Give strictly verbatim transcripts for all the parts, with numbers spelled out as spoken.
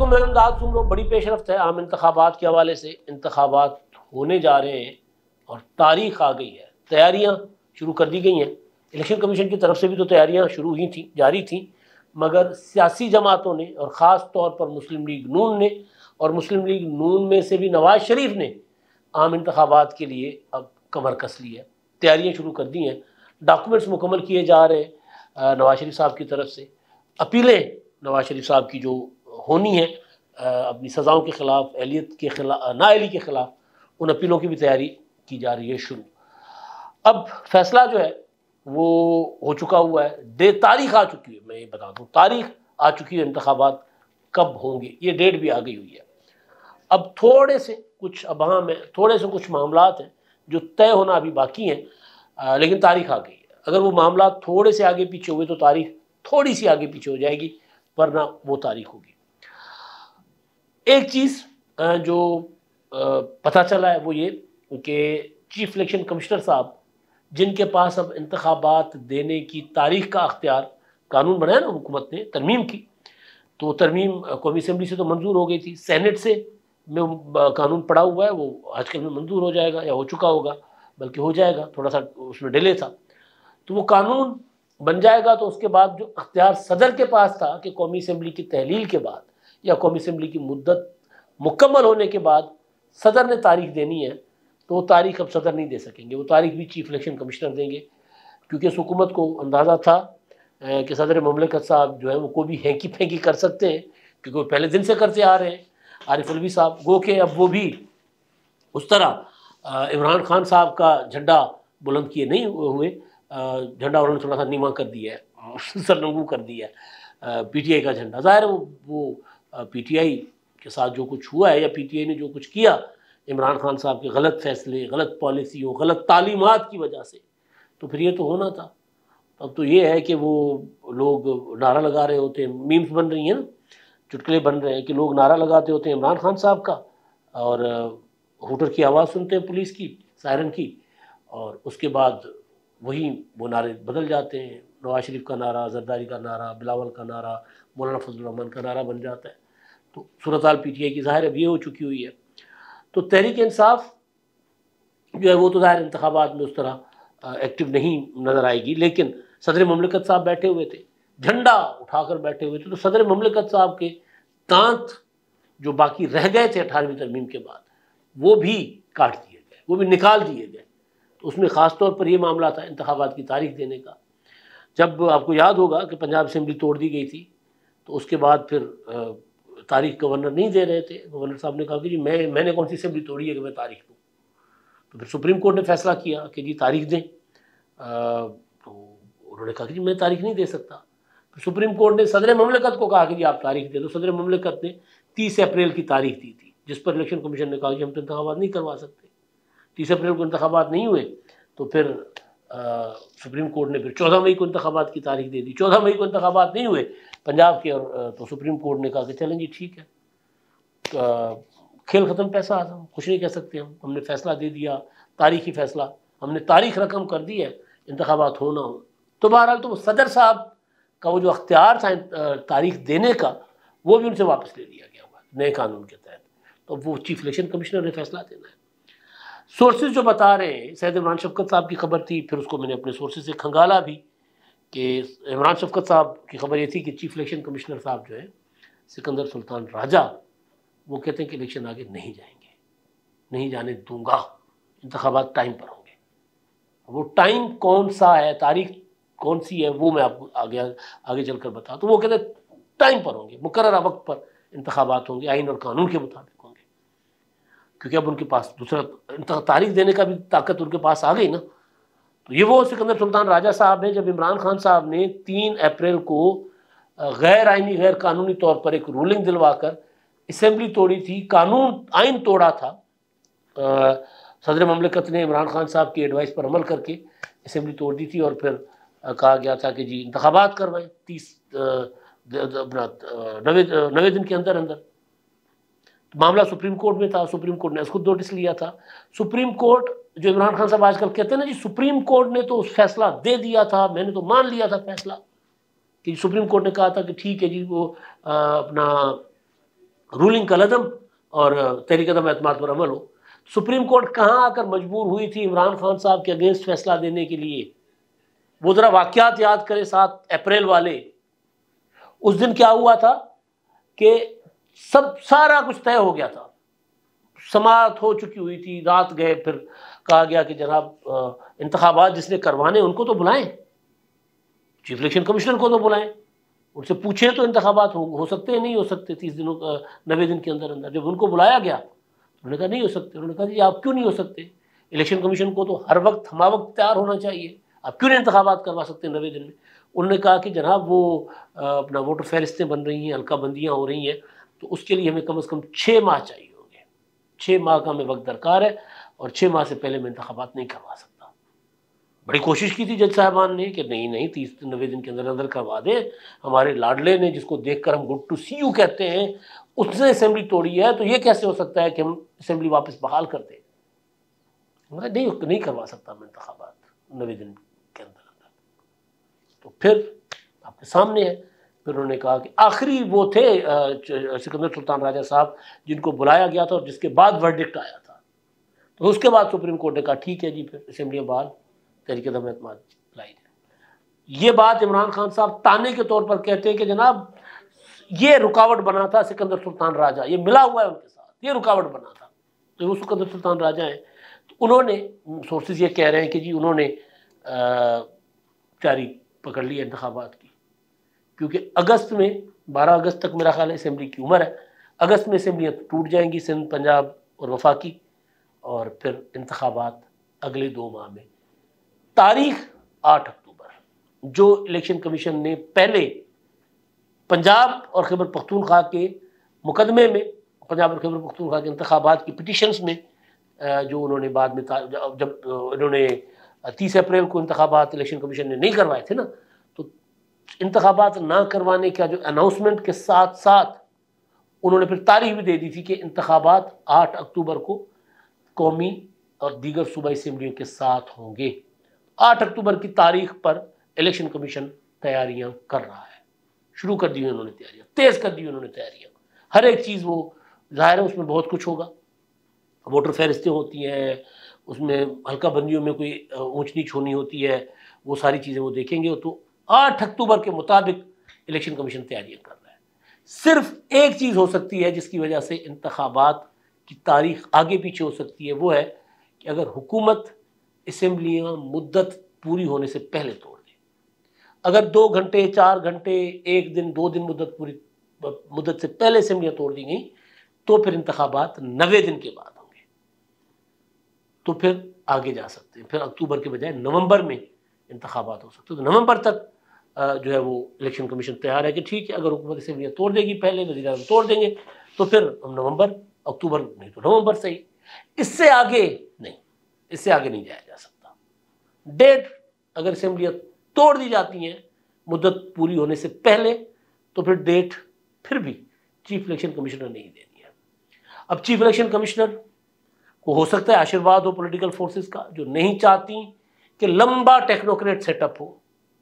अस्सलामुअलैकुम, मैं इमदाद सुन लो। बड़ी पेशरफ्त है आम इंतखाबात के हवाले से। इंतखाबात होने जा रहे हैं और तारीख आ गई है, तैयारियां शुरू कर दी गई हैं। इलेक्शन कमीशन की तरफ से भी तो तैयारियां शुरू हुई थी, जारी थी, मगर सियासी जमातों ने और ख़ास तौर पर मुस्लिम लीग नून ने, और मुस्लिम लीग नून में से भी नवाज शरीफ ने आम इंतखाबात के लिए अब कमर कस ली है, तैयारियां शुरू कर दी हैं। डॉक्यूमेंट्स मुकम्मल किए जा रहे हैं नवाज शरीफ साहब की तरफ से। अपीलें नवाज शरीफ साहब की जो होनी है अपनी सज़ाओं के ख़िलाफ़, एहलियत के खिलाफ, नाअहली के ख़िलाफ़, उन अपीलों की भी तैयारी की जा रही है शुरू। अब फैसला जो है वो हो चुका हुआ है, डे तारीख आ चुकी है। मैं ये बता दूँ, तारीख आ चुकी है, इंतखाबात कब होंगे ये डेट भी आ गई हुई है। अब थोड़े से कुछ अबहम है, थोड़े से कुछ मामलात हैं जो तय होना अभी बाकी हैं, लेकिन तारीख आ गई है। अगर वो मामला थोड़े से आगे पीछे हुए तो तारीख थोड़ी सी आगे पीछे हो जाएगी, वरना वो तारीख होगी। एक चीज़ जो पता चला है वो ये कि चीफ इलेक्शन कमिश्नर साहब, जिनके पास अब इंतखाबात देने की तारीख का अख्तियार, कानून बनाया ना हुकूमत ने तरमीम की, तो तरमीम कौमी असम्बली से तो मंजूर हो गई थी, सेनेट से में कानून पड़ा हुआ है, वो आजकल में मंजूर हो जाएगा या हो चुका होगा, बल्कि हो जाएगा, थोड़ा सा उसमें डिले था। तो वो कानून बन जाएगा तो उसके बाद जो अख्तियार सदर के पास था कि कौमी असम्बली की तहलील के बाद या कौमी असम्बली की मुद्दत मुकम्मल होने के बाद सदर ने तारीख देनी है, तो वो तारीख अब सदर नहीं दे सकेंगे, वो तारीख भी चीफ इलेक्शन कमिश्नर देंगे। क्योंकि इस हुकूमत को अंदाज़ा था कि सदर ममलिकत साहब जो है वो को भी हैंकी फेंकी कर सकते हैं, क्योंकि वो पहले दिन से करते आ रहे हैं। आरिफ अलवी साहब गो के अब वो भी उस तरह इमरान खान साहब का झंडा बुलंद किए नहीं हुए, झंडा उन्होंने थोड़ा सा नीमा कर दिया है, सरनगू कर दिया है पी टी आई का झंडा। ज़ाहिर है वो वो पी टी आई के साथ जो कुछ हुआ है या पी टी आई ने जो कुछ किया इमरान खान साहब के गलत फैसले, गलत पॉलिसियों, गलत तालीमात की वजह से, तो फिर ये तो होना था। अब तो ये है कि वो लोग नारा लगा रहे होते हैं, मीम्स बन रही हैं ना, चुटकुले बन रहे हैं कि लोग नारा लगाते होते हैं इमरान खान साहब का, और हूटर की आवाज़ सुनते हैं पुलिस की, सायरन की, और उसके बाद वही वो नारे बदल जाते हैं। नवाज शरीफ का नारा, जरदारी का नारा, बिलावल का नारा, मौलाना फजल रहमान का नारा बन जाता है। तो सूरत हाल पी टी आई की ज़ाहिर अब ये हो चुकी हुई है। तो तहरीक इंसाफ जो है वो तो ज़ाहिर इंतखाबात में उस तरह एक्टिव नहीं नज़र आएगी, लेकिन सदर ममलिकत साहब बैठे हुए थे, झंडा उठाकर बैठे हुए थे, तो सदर ममलिकत साहब के दांत जो बाकी रह गए थे अठारहवीं तरमीम के बाद वो भी काट दिए गए, वो भी निकाल दिए गए। तो उसमें ख़ास तौर पर ये मामला था इंतखाबात की तारीख देने का। जब आपको याद होगा कि पंजाब असम्बली तोड़ दी गई थी, तो उसके बाद फिर तारीख गवर्नर नहीं दे रहे थे। गवर्नर साहब ने कहा कि जी मैं मैंने कौन सी असम्बली तोड़ी है कि मैं तारीख दूँ। तो फिर सुप्रीम कोर्ट ने फैसला किया कि जी तारीख दें। तो उन्होंने कहा कि जी मैं तारीख नहीं दे सकता। तो सुप्रीम कोर्ट ने सदर ममलिकत को कहा कि जी आप तारीख दे दो। सदर ममलिकत ने तीस अप्रैल की तारीख दी थी, जिस पर इलेक्शन कमीशन ने कहा कि हम तो इंतखाबात नहीं करवा सकते। तीस अप्रैल को इंतखाबात नहीं हुए, तो फिर आ, सुप्रीम कोर्ट ने फिर चौदह मई को इंतखाबात की तारीख दे दी। चौदह मई को इंतखाबात नहीं हुए पंजाब के, और तो सुप्रीम कोर्ट ने कहा कि चलें जी ठीक है, आ, खेल ख़त्म पैसा आज़म, कुछ नहीं कह सकते हम, हमने फ़ैसला दे दिया, तारीखी फ़ैसला, हमने तारीख रकम कर दी है, इंतखाबात हो ना हो। तो बहरहाल तो सदर साहब का वो जो अख्तियार था तारीख देने का, वो भी उनसे वापस ले लिया गया हुआ नए कानून के तहत। तो वो चीफ इलेक्शन कमिश्नर ने फैसला देना है। सोर्सेज जो बता रहे हैं, सैयद इमरान शफकत साहब की खबर थी, फिर उसको मैंने अपने सोर्सेज से खंगाला भी कि इमरान शफकत साहब की खबर ये थी कि चीफ इलेक्शन कमिश्नर साहब जो है सिकंदर सुल्तान राजा, वो कहते हैं कि इलेक्शन आगे नहीं जाएंगे, नहीं जाने दूंगा, इंतखाबात टाइम पर होंगे। वो टाइम कौन सा है, तारीख कौन सी है, वो मैं आपको आगे आगे चलकर बता। तो वो कहते हैं टाइम पर होंगे, मुकर्ररा वक्त पर इंतखाबात होंगे, आइन और कानून के मुताबिक होंगे, क्योंकि अब उनके पास दूसरा तारीख देने का भी ताकत उनके पास आ गई ना। तो ये वो सिकंदर सुल्तान राजा साहब हैं जब इमरान खान साहब ने तीन अप्रैल को गैर आइनी, गैर कानूनी तौर पर एक रूलिंग दिलवाकर असम्बली तोड़ी थी, कानून आइन तोड़ा था। सदर ममलिकत ने इमरान खान साहब की एडवाइस पर अमल करके असम्बली तोड़ दी थी, और फिर कहा गया था कि जी इंतखाबात करवाएं तीस अपना नवे नवे दिन के अंदर अंदर। तो मामला सुप्रीम कोर्ट में था, सुप्रीम कोर्ट ने खुद नोटिस लिया था। सुप्रीम कोर्ट, जो इमरान खान साहब आजकल कहते हैं ना जी सुप्रीम कोर्ट ने तो फैसला दे दिया था, मैंने तो मान लिया था फैसला, कि सुप्रीम कोर्ट ने कहा था कि ठीक है जी वो आ, अपना रूलिंग कलअदम और तहरीक अदम एतमाद पर अमल हो। सुप्रीम कोर्ट कहाँ आकर मजबूर हुई थी इमरान खान साहब के अगेंस्ट फैसला देने के लिए? वो ज़रा वाक़यात याद करें सात अप्रैल वाले। उस दिन क्या हुआ था कि सब सारा कुछ तय हो गया था, समाअत हो चुकी हुई थी, रात गए, फिर कहा गया कि जनाब इंतखाबात जिसने करवाने उनको तो बुलाएं, चीफ इलेक्शन कमिश्नर को तो बुलाएं, उनसे पूछें तो इंतखाबात हो, हो सकते हैं, नहीं हो सकते तीस दिनों नब्बे दिन के अंदर अंदर। जब उनको बुलाया गया उन्होंने कहा नहीं हो सकते। उन्होंने कहा जी आप क्यों नहीं हो सकते? इलेक्शन कमीशन को तो हर वक्त हमा वक्त तैयार होना चाहिए, आप क्यों नहीं इंतखाबात करवा सकते नब्बे दिन में? उन्होंने कहा कि जनाब वो अपना वोटर फहरिस्तें बन रही हैं, हल्का बंदियाँ हो रही हैं, तो उसके लिए हमें कम अज़ कम छः माह चाहिए होंगे, छः माह का हमें वक्त दरकार है और छः माह से पहले मैं इंतखाबात नहीं करवा सकता। बड़ी कोशिश की थी जज साहबान ने कि नहीं नहीं तीस नब्बे दिन के अंदर अंदर करवा दें। हमारे लाडले ने, जिसको देखकर हम गुड टू सी यू कहते हैं, उसने असेंबली तोड़ी है, तो ये कैसे हो सकता है कि हम असेंबली वापस बहाल कर दें? नहीं नहीं करवा सकता मैं इंतखाबात नब्बे दिन के अंदर अंदर। तो फिर आपके सामने है, फिर उन्होंने कहा कि आखिरी वो थे सिकंदर सुल्तान राजा साहब जिनको बुलाया गया था और जिसके बाद वर्डिक्ट आया था। तो उसके बाद सुप्रीम कोर्ट ने कहा ठीक है जी, फिर असेंबली बहाल, तहरीक अदम एतमाद लाई जाए। ये बात इमरान खान साहब ताने के तौर पर कहते हैं कि जनाब ये रुकावट बना था सिकंदर सुल्तान राजा, ये मिला हुआ है उनके साथ, ये रुकावट बना था। तो वो सिकंदर सुल्तान राजा हैं, तो उन्होंने, सोर्सेज ये कह रहे हैं कि जी उन्होंने तारीख पकड़ ली इंतखाबात की, क्योंकि अगस्त में, बारह अगस्त तक मेरा ख्याल है असेंबली की उम्र है, अगस्त में असेंबलियाँ टूट जाएंगी सिंध, पंजाब और वफाकी, और फिर इंतखाबात अगले दो माह में। तारीख आठ अक्टूबर, जो इलेक्शन कमीशन ने पहले पंजाब और खैबर पख्तूनख्वा के मुकदमे में, पंजाब और खैबर पख्तूनख्वा के इंतखाबात की पिटिशन्स में, जो उन्होंने बाद में, जब उन्होंने तीस अप्रैल को इंतखाबात इलेक्शन कमीशन ने नहीं करवाए थे ना, तो इंतखाबात ना करवाने का जो अनाउंसमेंट के साथ साथ उन्होंने फिर तारीख भी दे दी थी कि इंतखाबात आठ अक्टूबर को कौमी और दीगर सूबाई असेंबलियों के साथ होंगे। आठ अक्टूबर की तारीख पर इलेक्शन कमीशन तैयारियां कर रहा है, शुरू कर दी उन्होंने तैयारियां, तेज कर दी उन्होंने तैयारियां, हर एक चीज़, वो जाहिर है उसमें बहुत कुछ होगा, वोटर फहरिस्तें होती हैं, उसमें हल्का बंदियों में कोई ऊंच नीच होनी होती है, वो सारी चीज़ें वो देखेंगे। तो आठ अक्टूबर के मुताबिक इलेक्शन कमीशन तैयारियां कर रहा है। सिर्फ एक चीज़ हो सकती है जिसकी वजह से इंतखाबात की तारीख आगे पीछे हो सकती है, वो है कि अगर हुकूमत असेंबलियाँ मुद्दत पूरी होने से पहले तोड़ दे। अगर दो घंटे, चार घंटे, एक दिन, दो दिन मुद्दत पूरी मुद्दत से पहले असेंबलियाँ तोड़ दी गई, तो फिर इंतखाबात नब्बे दिन के बाद होंगे, तो फिर आगे जा सकते हैं, फिर अक्टूबर के बजाय नवंबर में इंतखाबात हो सकते हैं। तो नवंबर तक जो है वो इलेक्शन कमीशन तैयार है कि ठीक है, अगर हुकूमत असेंबलियाँ तोड़ देगी पहले, वज़ीर आज़म तोड़ देंगे, तो फिर हम नवंबर, अक्टूबर नहीं तो नवंबर सही, इससे आगे नहीं, इससे आगे नहीं जाया जा सकता। डेट अगर असेंबलियाँ तोड़ दी जाती हैं मुद्दत पूरी होने से पहले, तो फिर डेट फिर भी चीफ इलेक्शन कमिश्नर नहीं देनी है। अब चीफ इलेक्शन कमिश्नर को हो सकता है आशीर्वाद हो पॉलिटिकल फोर्सेस का, जो नहीं चाहती कि लंबा टेक्नोक्रेट सेटअप हो,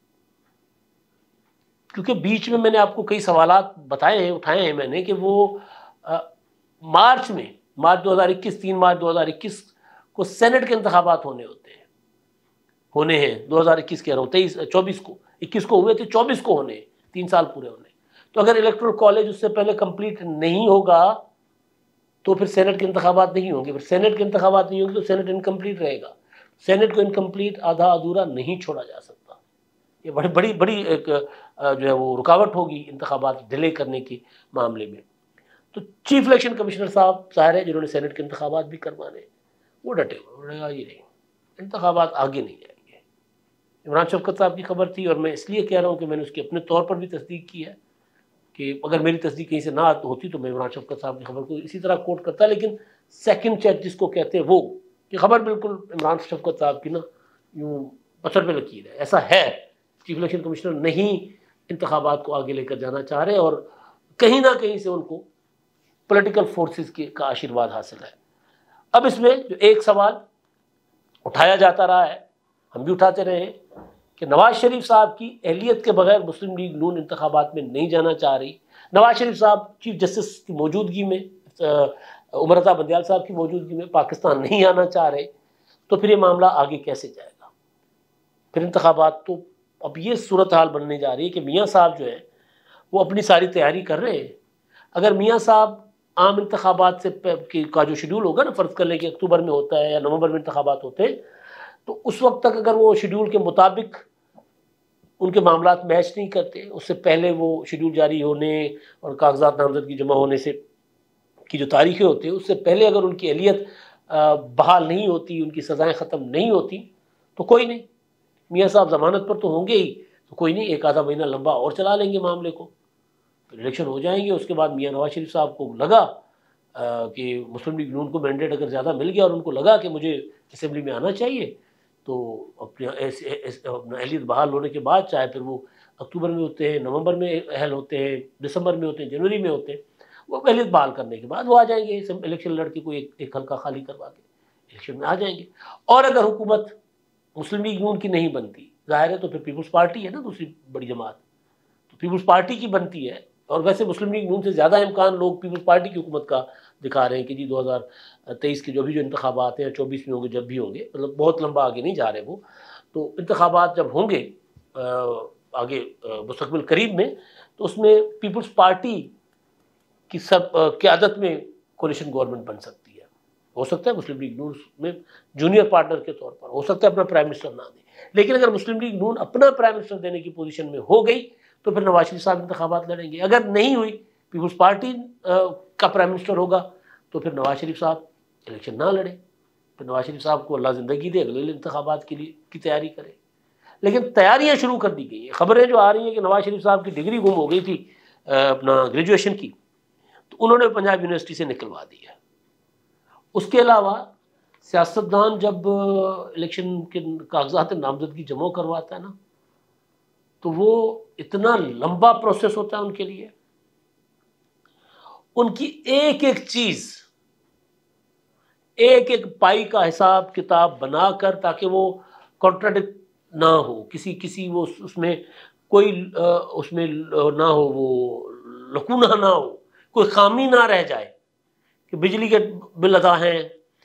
क्योंकि बीच में मैंने आपको कई सवालात बताए हैं, उठाए हैं मैंने, कि वो आ, मार्च में, मार्च दो हज़ार इक्कीस, तीन मार्च दो हज़ार इक्कीस को सेनेट के इंतखाबात होने होते हैं, होने हैं दो हज़ार इक्कीस कह रहा हूँ, तेईस चौबीस को, इक्कीस को हुए थे, चौबीस को होने, तीन साल पूरे होने। तो अगर इलेक्टोरल कॉलेज उससे पहले कंप्लीट नहीं होगा तो फिर सेनेट के इंतखाबात नहीं होंगे, फिर सेनेट के इंतखाबात नहीं होंगे तो सेनेट इनकम्प्लीट रहेगा। सेनेट को इनकम्प्लीट, आधा अधूरा नहीं छोड़ा जा सकता। ये बड़ी बड़ी बड़ी एक जो है वो रुकावट होगी इंतखाबात डिले करने के मामले में। तो चीफ इलेक्शन कमिश्नर साहब ज़ाहिर है जिन्होंने सेनेट के इंतखाबात भी करवाने, वो डटे हुए, उन्होंने कहा ये नहीं, इंतखाबात आगे नहीं जाएंगे। इमरान शफकत साहब की खबर थी, और मैं इसलिए कह रहा हूँ कि मैंने उसकी अपने तौर पर भी तस्दीक की है, कि अगर मेरी तस्दीक कहीं से ना होती तो मैं इमरान शफकत साहब की खबर को इसी तरह कोट करता, लेकिन सेकंड चेक जिसको कहते हैं वो, कि खबर बिल्कुल इमरान शफकत साहब की ना यूँ पत्थर पे लकीर है, ऐसा है। चीफ इलेक्शन कमिश्नर नहीं इंतखाबात को आगे लेकर जाना चाह रहे, और कहीं ना कहीं से उनको पॉलिटिकल फोर्सेस के का आशीर्वाद हासिल है। अब इसमें जो एक सवाल उठाया जाता रहा है, हम भी उठाते रहे, कि नवाज शरीफ साहब की अहलियत के बगैर मुस्लिम लीग नून इंतखाबात में नहीं जाना चाह रही, नवाज शरीफ साहब चीफ जस्टिस की मौजूदगी में, उमर अता बंदयाल साहब की मौजूदगी में पाकिस्तान नहीं आना चाह रहे, तो फिर ये मामला आगे कैसे जाएगा? फिर इंतखाबात तो अब ये सूरत हाल बनने जा रही है कि मियाँ साहब जो है वो अपनी सारी तैयारी कर रहे हैं। अगर मियाँ साहब आम इंतखाबात से का जो शेड्यूल होगा ना, फ़र्ज़ कर लें कि अक्टूबर में होता है या नवंबर में इंतखाबात होते हैं, तो उस वक्त तक अगर वो शेड्यूल के मुताबिक उनके मामलात मैच नहीं करते, उससे पहले वो शेड्यूल जारी होने और कागजात नामजदगी जमा होने से की जो तारीखें होती हैं, उससे पहले अगर उनकी अहलियत बहाल नहीं होती, उनकी सज़ाएँ ख़त्म नहीं होती, तो कोई नहीं, मियाँ साहब ज़मानत पर तो होंगे ही, तो कोई नहीं, एक आधा महीना लंबा और चला लेंगे मामले को, फिर इलेक्शन हो जाएंगे। उसके बाद मियाँ नवाज शरीफ साहब को लगा आ, कि मुस्लिम लीग नून को मैंडेट अगर ज़्यादा मिल गया और उनको लगा कि मुझे असेंबली में आना चाहिए, तो अपने अपना अहलियत बहाल होने के बाद, चाहे फिर वो अक्टूबर में होते हैं, नवंबर में अहल होते हैं, दिसंबर में होते हैं, जनवरी में होते हैं, वो अहलियत बहाल करने के बाद वो आ जाएंगे, इलेक्शन लड़के कोई एक, एक हल्का खाली करवा के इलेक्शन में आ जाएंगे। और अगर हुकूमत मुस्लिम लीग नून की नहीं बनती, जाहिर है तो फिर पीपल्स पार्टी है ना दूसरी बड़ी जमात, तो पीपल्स पार्टी की बनती है। और वैसे मुस्लिम लीग नून से ज़्यादा इम्कान लोग पीपल्स पार्टी की हुकूमत का दिखा रहे हैं कि जी दो हज़ार तेईस के जो भी जो इंतखाबात हैं, चौबीस में होंगे, जब भी होंगे, मतलब बहुत लंबा आगे नहीं जा रहे वो, तो इंतखाबात जब होंगे आगे मुस्तकबिल करीब में, तो उसमें पीपल्स पार्टी की सब क़यादत में कोलिशन गवर्नमेंट बन सकती है। हो सकता है मुस्लिम लीग नून में जूनियर पार्टनर के तौर पर, हो सकता है अपना प्राइम मिनिस्टर ना दे, लेकिन अगर मुस्लिम लीग नून अपना प्राइम मिनिस्टर देने की पोजीशन में हो गई, तो फिर नवाज शरीफ साहब इंतखाबात लड़ेंगे। अगर नहीं हुई, पीपल्स पार्टी का प्राइम मिनिस्टर होगा, तो फिर नवाज शरीफ साहब इलेक्शन ना लड़े, फिर नवाज शरीफ साहब को अल्लाह ज़िंदगी दे, अगले इंतखाबात के लिए की तैयारी करे। लेकिन तैयारियां शुरू कर दी गई हैं। खबरें जो आ रही हैं कि नवाज शरीफ साहब की डिग्री गुम हो गई थी अपना ग्रेजुएशन की, तो उन्होंने पंजाब यूनिवर्सिटी से निकलवा दी है। उसके अलावा सियासतदान जब इलेक्शन के कागजात नामजदगी जमा करवाता है ना, तो वो इतना लंबा प्रोसेस होता है उनके लिए, उनकी एक एक चीज, एक एक पाई का हिसाब किताब बनाकर, ताकि वो कॉन्ट्राडिक्ट ना हो, किसी किसी वो उसमें कोई उसमें ना हो, वो लकूना ना हो, कोई खामी ना रह जाए कि बिजली के बिल अदा हैं,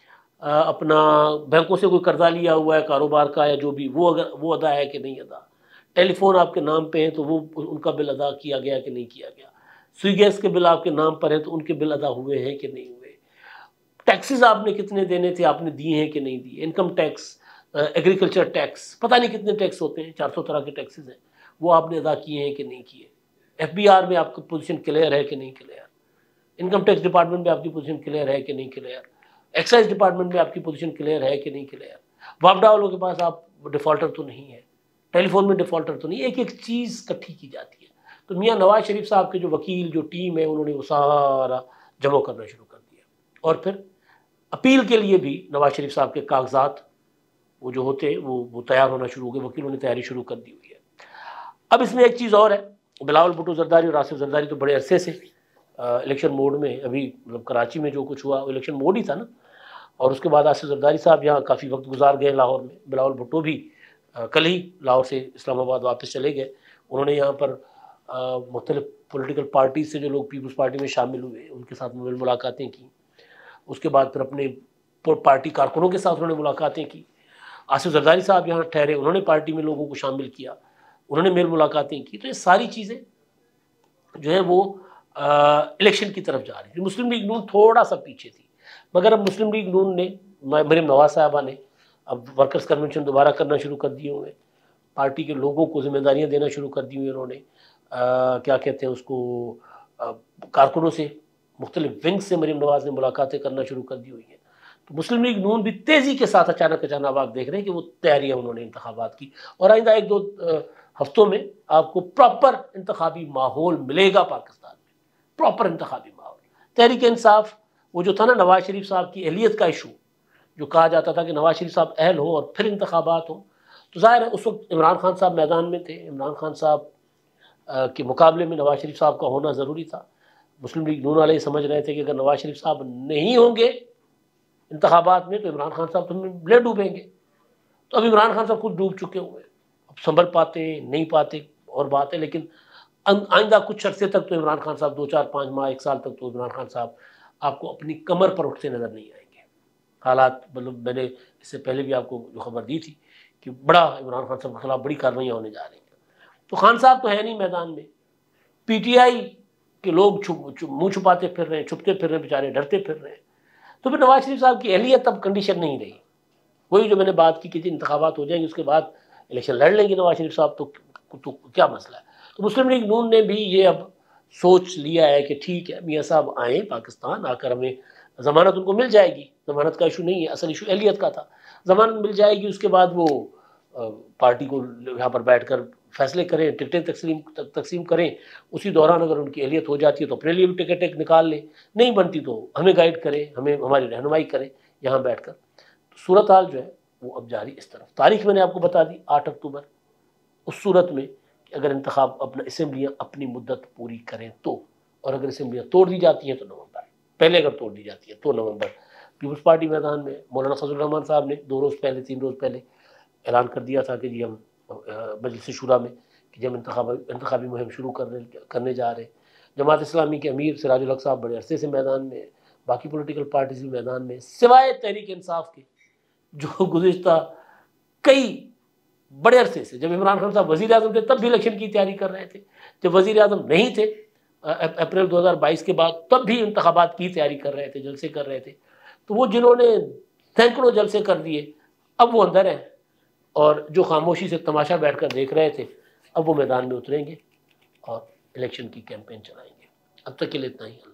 अपना बैंकों से कोई कर्जा लिया हुआ है कारोबार का या जो भी, वो अगर वो अदा है कि नहीं अदा, टेलीफोन आपके नाम पे है तो वो उनका बिल अदा किया गया कि नहीं किया गया, स्विगी गैस के बिल आपके नाम पर है तो उनके बिल अदा हुए हैं कि नहीं हुए, टैक्सेस आपने कितने देने थे आपने दिए हैं कि नहीं दिए, इनकम टैक्स, एग्रीकल्चर टैक्स, पता नहीं कितने टैक्स होते हैं, चार सौ तरह के टैक्सेस हैं, वो आपने अदा किए हैं कि नहीं किए, एफ बी आर में आपकी पोजीशन क्लियर है कि नहीं क्लियर, इनकम टैक्स डिपार्टमेंट में आपकी पोजीशन क्लियर है कि नहीं क्लियर, एक्साइज डिपार्टमेंट में आपकी पोजीशन क्लियर है कि नहीं क्लियर, वापडा वालों के पास आप डिफॉल्टर तो नहीं है, टेलीफोन में डिफॉल्टर तो नहीं, एक एक चीज़ इकट्ठी की जाती है। तो मियाँ नवाज शरीफ साहब के जो वकील, जो टीम है, उन्होंने वो सारा जमा करना शुरू कर दिया। और फिर अपील के लिए भी नवाज शरीफ साहब के कागजात वो जो होते हैं वो वो तैयार होना शुरू हो गए, वकीलों ने तैयारी शुरू कर दी हुई है। अब इसमें एक चीज़ और है, बिलावल भुट्टो जरदारी और आसिफ जरदारी तो बड़े अरसे से इलेक्शन मोड में, अभी मतलब कराची में जो कुछ हुआ वो इलेक्शन मोड ही था ना, और उसके बाद आसिफ जरदारी साहब यहाँ काफ़ी वक्त गुजार गए लाहौर में, बिलावल भुट्टो भी आ, कल ही लाहौर से इस्लामाबाद वापस चले गए। उन्होंने यहाँ पर मुख्तलिफ पॉलिटिकल पार्टी से जो लोग पीपल्स पार्टी में शामिल हुए उनके साथ मिल मुलाकातें की, उसके बाद फिर अपने पार्टी कारकुनों के साथ उन्होंने मुलाकातें की। आसिफ जरदारी साहब यहाँ ठहरे, उन्होंने पार्टी में लोगों को शामिल किया, उन्होंने मेल मुलाकातें की। तो ये सारी चीज़ें जो है वो इलेक्शन की तरफ जा रही थी। मुस्लिम लीग नून थोड़ा सा पीछे थी, मगर अब मुस्लिम लीग नून ने, मरीम नवाज साहबा ने अब वर्कर्स कन्वेंशन दोबारा करना शुरू कर दिए हुए, पार्टी के लोगों को जिम्मेदारियां देना शुरू कर दी हुई उन्होंने, क्या कहते हैं उसको, कारकुनों से, मुख्तलिफ विंग से मरीम नवाज ने मुलाकातें करना शुरू कर दी हुई हैं। तो मुस्लिम लीग नून भी तेज़ी के साथ अचानक अचानक आप देख रहे हैं कि वो तैयारियां उन्होंने इंतखाबात की, और आइंदा एक दो हफ्तों में आपको प्रॉपर इंतखाबी माहौल मिलेगा पाकिस्तान में, प्रॉपर इंतखाबी माहौल। तहरीक इंसाफ, वो जो था ना नवाज शरीफ साहब की अहलियत का इशू, जो कहा जाता था कि नवाज शरीफ साहब अहल हो और फिर इंतखाबात हो, तो ज़ाहिर है उस वक्त इमरान खान साहब मैदान में थे, इमरान खान साहब के मुकाबले में नवाज शरीफ साहब का होना ज़रूरी था। मुस्लिम लीग नून वाले समझ रहे थे कि अगर नवाज शरीफ साहब नहीं होंगे इंतखाबात में तो इमरान खान साहब तो ले डूबेंगे। तो अब इमरान खान साहब खुद डूब चुके हुए, अब संभल पाते नहीं पाते और बात है, लेकिन आइंदा कुछ अरसे तक तो इमरान खान साहब, दो चार पाँच माह एक साल तक तो इमरान खान साहब आपको अपनी कमर पर उठते नज़र नहीं आएंगे। हालात मतलब मैंने इससे पहले भी आपको जो खबर दी थी कि बड़ा इमरान खान साहब के खिलाफ बड़ी कार्रवाइयाँ होने जा रही हैं। तो खान साहब तो है नहीं मैदान में, पीटीआई के लोग छुप छुप मुँह छुपाते फिर रहे हैं, छुपते फिर रहे हैं, बेचारे डरते फिर रहे हैं। तो फिर नवाज शरीफ साहब की अहलियत अब कंडीशन नहीं रही। वही जो मैंने बात की कि इंतखाबात हो जाएंगे उसके बाद इलेक्शन लड़ लेंगे नवाज शरीफ साहब, तो, तो क्या मसला है। तो मुस्लिम लीग नून ने भी ये अब सोच लिया है कि ठीक है मियाँ साहब आए पाकिस्तान, आकर हमें ज़मानत उनको मिल जाएगी, ज़मानत का इशू नहीं है, असल इशू अहलियत का था, ज़मानत मिल जाएगी, उसके बाद वो पार्टी को यहाँ पर बैठ कर फैसले करें, टिकटें तकसीम तकसीम करें। उसी दौरान अगर उनकी अहलियत हो जाती है तो अपने लिए भी टिकट एक निकाल लें, नहीं बनती तो हमें गाइड करें, हमें हमारी रहनुमाई करें यहाँ बैठ कर। तो सूरत हाल जो है वो अब जारी इस तरफ। तारीख मैंने आपको बता दी आठ अक्टूबर। उस सूरत में कि अगर इंतखाब अपना असम्बलियाँ अपनी मुद्दत पूरी करें तो, और अगर असम्बलियाँ तोड़ दी जाती हैं तो नवंबर, पहले अगर तोड़ दी जाती है तो नवंबर। पीपल्स पार्टी मैदान में मौलाना फजल रहमान साहब ने दो रोज़ पहले तीन रोज़ पहले ऐलान कर दिया था कि जी हम मजलिस शुरा में कि जब इंतखाब इंतखाबी मुहिम शुरू करने करने जा रहे हैं। जमात इस्लामी के अमीर सिराजुल हक साहब बड़े अरसे से मैदान में, बाकी पॉलिटिकल पार्टीज भी मैदान में, सिवाय तहरीक इंसाफ के जो गुज़िश्ता कई बड़े अरसे से, जब इमरान खान साहब वज़ीर आज़म थे तब भी इलेक्शन की तैयारी कर रहे थे, जब वज़ीर आज़म नहीं थे अप्रैल दो हज़ार बाईस के बाद तब भी इंतखाबात की तैयारी कर रहे थे, जलसे कर रहे थे। तो वो जिन्होंने सैकड़ों जलसे कर दिए अब वो अंदर हैं, और जो खामोशी से तमाशा बैठकर देख रहे थे अब वो मैदान में उतरेंगे और इलेक्शन की कैंपेन चलाएंगे। अब तक के लिए इतना ही।